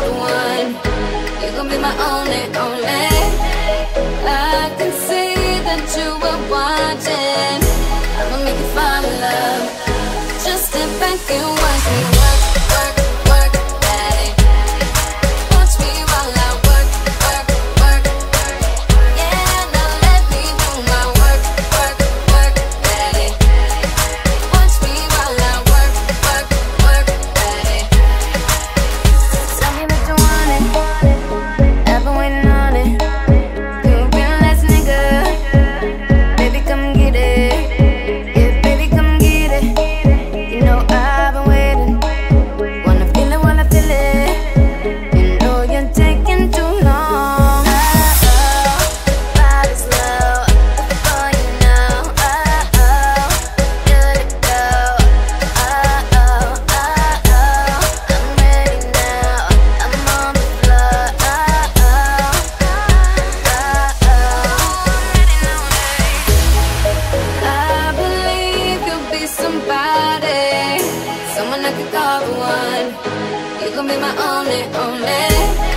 call the one. You gon' be my only, only. I can see that you were watching. I'ma make you fall in love. Just step back and watch me work, work, work at it. Watch me while I work, work, work. Yeah, now let me do my work, work, work at it. Watch me while I work, work, work at it. Tell me that you want it. I've been waiting on it. You've been last nigga. Baby, come get it. Yeah, baby, come get it. You know I've been waiting. Wanna feel it while I feel it. You know you're taking too long. Body slow, before you know. Good to go. I'm ready now. I'm on the floor. I believe you'll be somebody, someone I could call the one. You gon' be my only, only.